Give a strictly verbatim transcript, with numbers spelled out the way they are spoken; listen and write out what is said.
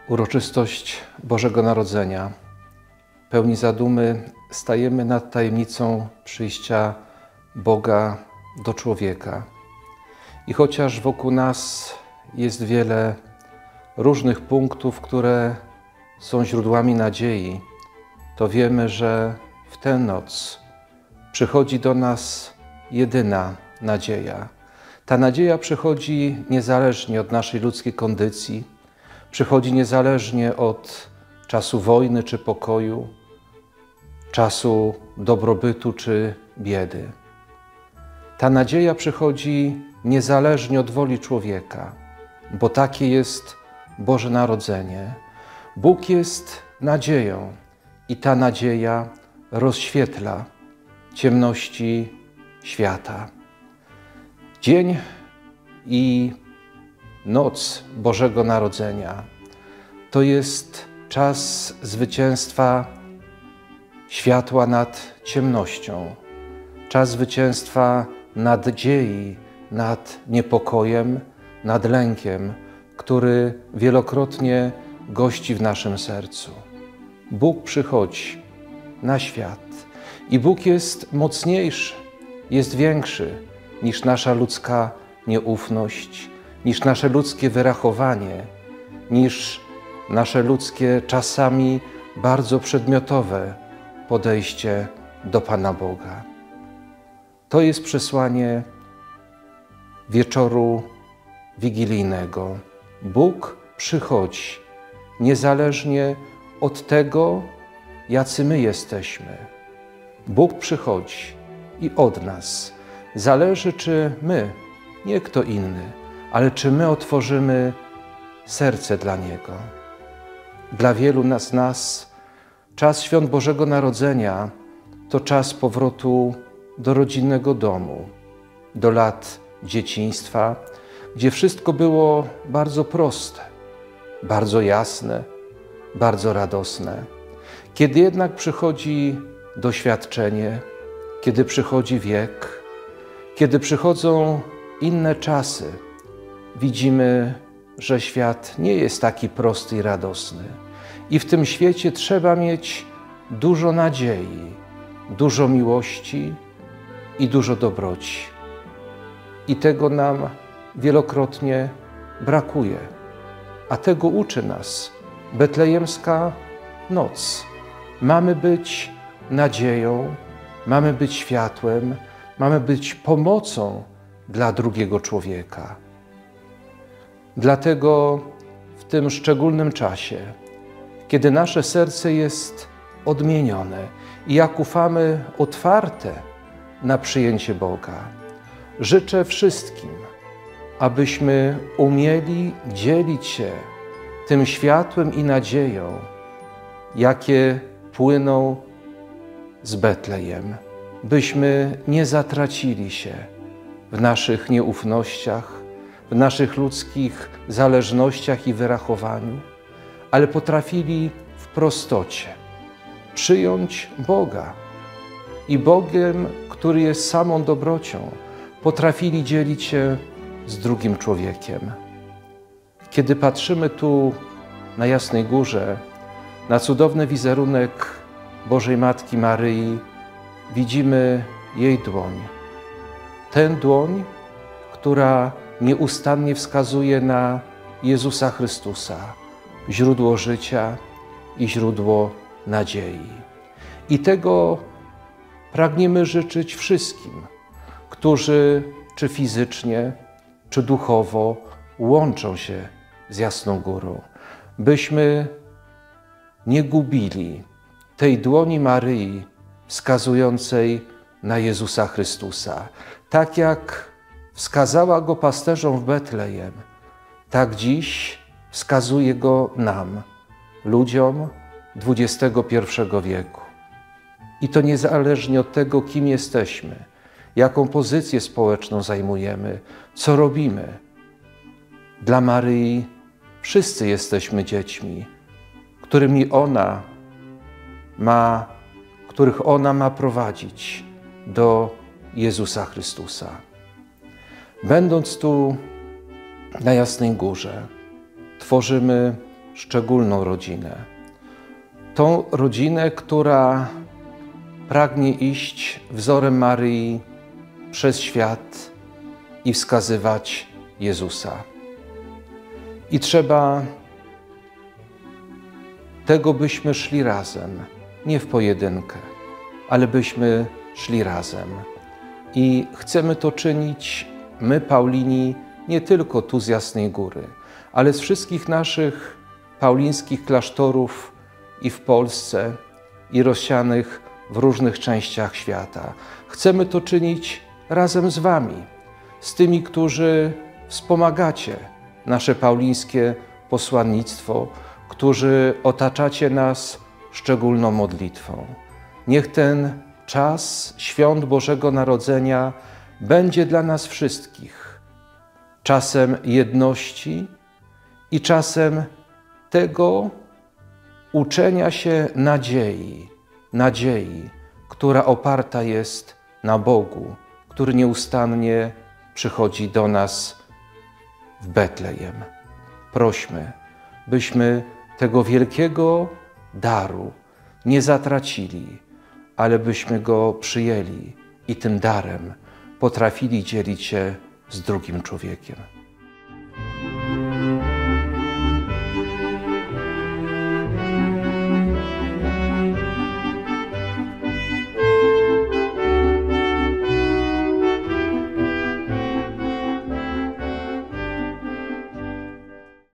Uroczystość Bożego Narodzenia. Pełni zadumy stajemy nad tajemnicą przyjścia Boga do człowieka. I chociaż wokół nas jest wiele różnych punktów, które są źródłami nadziei, to wiemy, że w tę noc przychodzi do nas jedyna nadzieja. Ta nadzieja przychodzi niezależnie od naszej ludzkiej kondycji, przychodzi niezależnie od czasu wojny czy pokoju, czasu dobrobytu czy biedy. Ta nadzieja przychodzi niezależnie od woli człowieka, bo takie jest Boże Narodzenie. Bóg jest nadzieją i ta nadzieja rozświetla ciemności świata. Dzień i noc Bożego Narodzenia to jest czas zwycięstwa światła nad ciemnością, czas zwycięstwa nadziei nad niepokojem, nad lękiem, który wielokrotnie gości w naszym sercu. Bóg przychodzi na świat i Bóg jest mocniejszy, jest większy niż nasza ludzka nieufność, niż nasze ludzkie wyrachowanie, niż nasze ludzkie czasami bardzo przedmiotowe podejście do Pana Boga. To jest przesłanie wieczoru wigilijnego. Bóg przychodzi niezależnie od tego, jacy my jesteśmy. Bóg przychodzi i od nas zależy, czy my, nie kto inny, ale czy my otworzymy serce dla Niego. Dla wielu z nas czas świąt Bożego Narodzenia to czas powrotu do rodzinnego domu, do lat dzieciństwa, gdzie wszystko było bardzo proste, bardzo jasne, bardzo radosne. Kiedy jednak przychodzi doświadczenie, kiedy przychodzi wiek, kiedy przychodzą inne czasy, widzimy, że świat nie jest taki prosty i radosny. I w tym świecie trzeba mieć dużo nadziei, dużo miłości i dużo dobroci. I tego nam wielokrotnie brakuje. A tego uczy nas betlejemska noc. Mamy być nadzieją, mamy być światłem, mamy być pomocą dla drugiego człowieka. Dlatego w tym szczególnym czasie, kiedy nasze serce jest odmienione i jak ufamy otwarte na przyjęcie Boga, życzę wszystkim, abyśmy umieli dzielić się tym światłem i nadzieją, jakie płyną z Betlejem, byśmy nie zatracili się w naszych nieufnościach, w naszych ludzkich zależnościach i wyrachowaniu, ale potrafili w prostocie przyjąć Boga i Bogiem, który jest samą dobrocią, potrafili dzielić się z drugim człowiekiem. Kiedy patrzymy tu na Jasnej Górze, na cudowny wizerunek Bożej Matki Maryi, widzimy jej dłoń. Tę dłoń, która nieustannie wskazuje na Jezusa Chrystusa, źródło życia i źródło nadziei. I tego pragniemy życzyć wszystkim, którzy czy fizycznie, czy duchowo łączą się z Jasną Górą, byśmy nie gubili tej dłoni Maryi wskazującej na Jezusa Chrystusa. Tak jak wskazała Go pasterzom w Betlejem, tak dziś wskazuje Go nam, ludziom dwudziestego pierwszego wieku. I to niezależnie od tego, kim jesteśmy, jaką pozycję społeczną zajmujemy, co robimy. Dla Maryi wszyscy jesteśmy dziećmi, którymi ona ma, których ona ma prowadzić do Jezusa Chrystusa. Będąc tu na Jasnej Górze, tworzymy szczególną rodzinę. Tą rodzinę, która pragnie iść wzorem Maryi przez świat i wskazywać Jezusa. I trzeba tego, byśmy szli razem, nie w pojedynkę, ale byśmy szli razem. I chcemy to czynić my, Paulini, nie tylko tu z Jasnej Góry, ale z wszystkich naszych paulińskich klasztorów i w Polsce, i rozsianych w różnych częściach świata. Chcemy to czynić razem z Wami, z tymi, którzy wspomagacie nasze paulińskie posłannictwo, którzy otaczacie nas szczególną modlitwą. Niech ten czas świąt Bożego Narodzenia będzie dla nas wszystkich czasem jedności i czasem tego uczenia się nadziei, nadziei, która oparta jest na Bogu, który nieustannie przychodzi do nas w Betlejem. Prośmy, byśmy tego wielkiego daru nie zatracili, ale byśmy go przyjęli i tym darem potrafili dzielić się z drugim człowiekiem.